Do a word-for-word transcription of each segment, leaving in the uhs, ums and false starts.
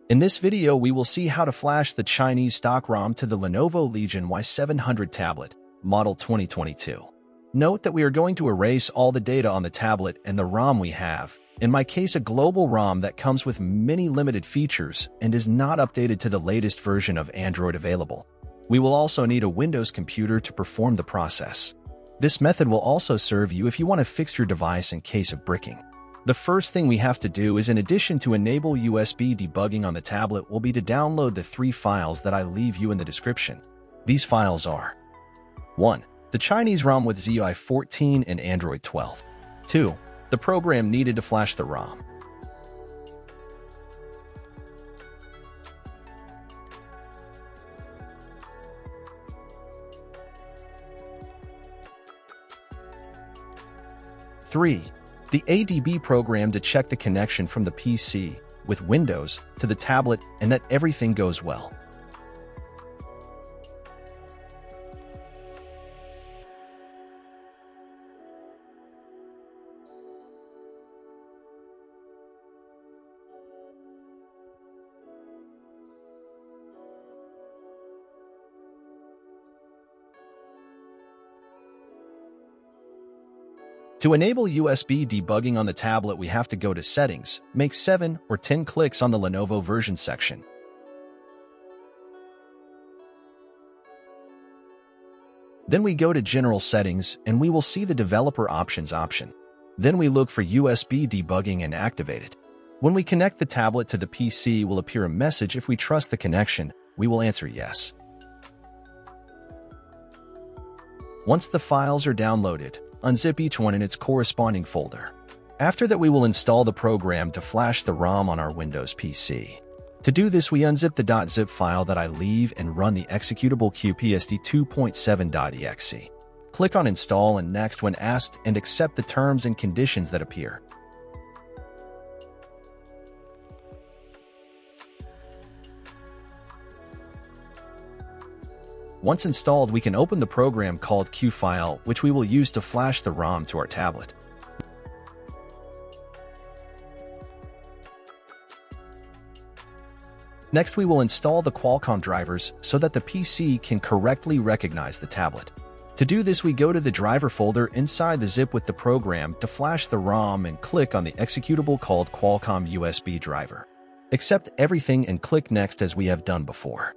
In this video, we will see how to flash the Chinese stock ROM to the Lenovo Legion Y seven hundred tablet, model twenty twenty-two. Note that we are going to erase all the data on the tablet and the ROM we have, in my case a global ROM that comes with many limited features and is not updated to the latest version of Android available. We will also need a Windows computer to perform the process. This method will also serve you if you want to fix your device in case of bricking. The first thing we have to do is, in addition to enable U S B debugging on the tablet, will be to download the three files that I leave you in the description. These files are: one. The Chinese ROM with Z U I fourteen and Android twelve. two. The program needed to flash the ROM. three. The A D B program to check the connection from the P C with Windows to the tablet and that everything goes well. To enable U S B debugging on the tablet, we have to go to Settings, make seven or ten clicks on the Lenovo version section. Then we go to General Settings and we will see the Developer Options option. Then we look for U S B debugging and activate it. When we connect the tablet to the P C, will appear a message. If we trust the connection, we will answer yes. Once the files are downloaded, unzip each one in its corresponding folder. After that, we will install the program to flash the ROM on our Windows P C. To do this, we unzip the .zip file that I leave and run the executable Q P S D two point seven dot E X E. Click on Install and Next when asked and accept the terms and conditions that appear. Once installed, we can open the program called Q file, which we will use to flash the ROM to our tablet. Next, we will install the Qualcomm drivers so that the P C can correctly recognize the tablet. To do this, we go to the driver folder inside the zip with the program to flash the ROM and click on the executable called Qualcomm U S B driver. Accept everything and click Next as we have done before.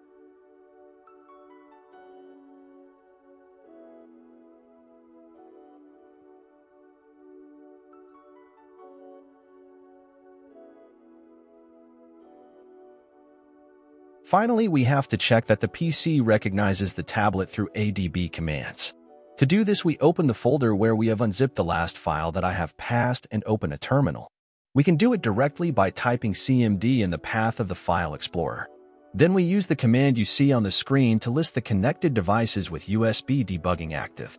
Finally, we have to check that the P C recognizes the tablet through A D B commands. To do this, we open the folder where we have unzipped the last file that I have passed and open a terminal. We can do it directly by typing C M D in the path of the File Explorer. Then we use the command you see on the screen to list the connected devices with U S B debugging active.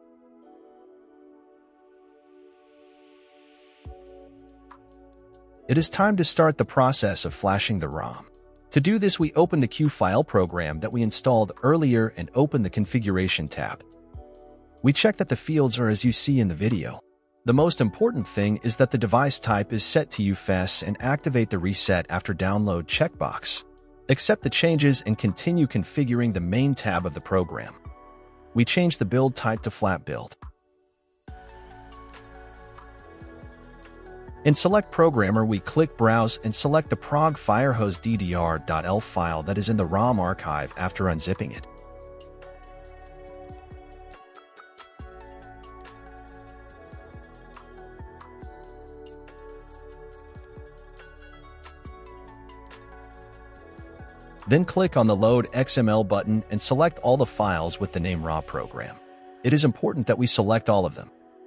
It is time to start the process of flashing the ROM. To do this, we open the Q file program that we installed earlier and open the Configuration tab. We check that the fields are as you see in the video. The most important thing is that the device type is set to U F S and activate the Reset After Download checkbox. Accept the changes and continue configuring the main tab of the program. We change the build type to Flat Build. In Select Programmer, we click Browse and select the prog firehose D D R dot L file that is in the ROM archive after unzipping it. Then click on the Load X M L button and select all the files with the name RAW program. It is important that we select all of them.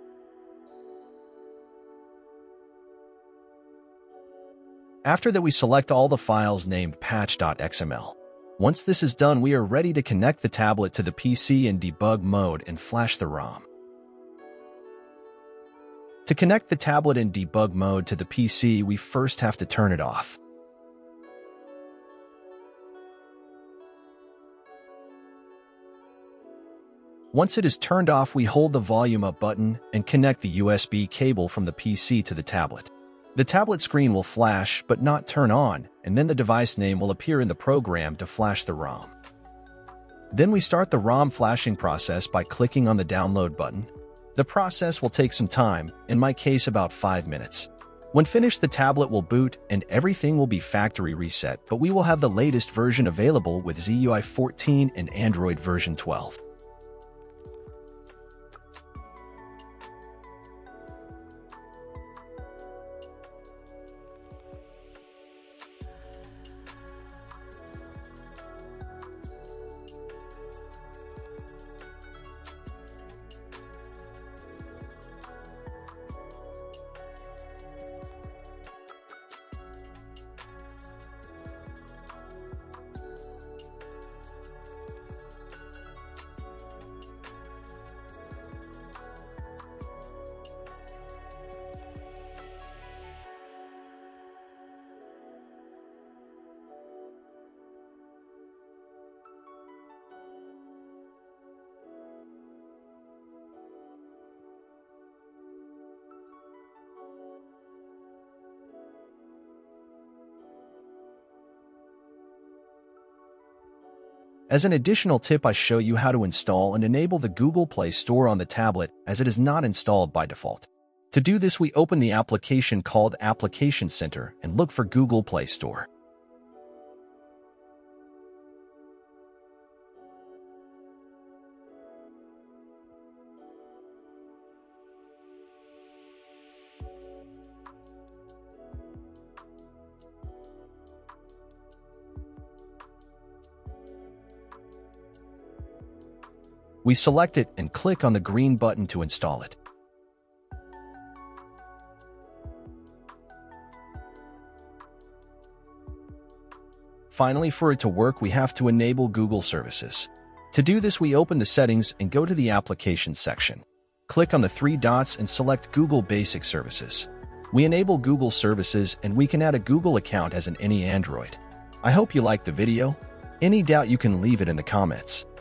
After that, we select all the files named patch dot X M L. Once this is done, we are ready to connect the tablet to the P C in debug mode and flash the ROM. To connect the tablet in debug mode to the P C, we first have to turn it off. Once it is turned off, we hold the volume up button and connect the U S B cable from the P C to the tablet. The tablet screen will flash but not turn on, and then the device name will appear in the program to flash the ROM. Then we start the ROM flashing process by clicking on the download button. The process will take some time, in my case about five minutes. When finished, the tablet will boot and everything will be factory reset, but we will have the latest version available with Z U I fourteen and Android version twelve. As an additional tip, I show you how to install and enable the Google Play Store on the tablet, as it is not installed by default. To do this, we open the application called Application Center and look for Google Play Store. We select it and click on the green button to install it. Finally, for it to work, we have to enable Google services. To do this, we open the settings and go to the application section. Click on the three dots and select Google Basic Services. We enable Google services and we can add a Google account as in any Android. I hope you liked the video. Any doubt, you can leave it in the comments.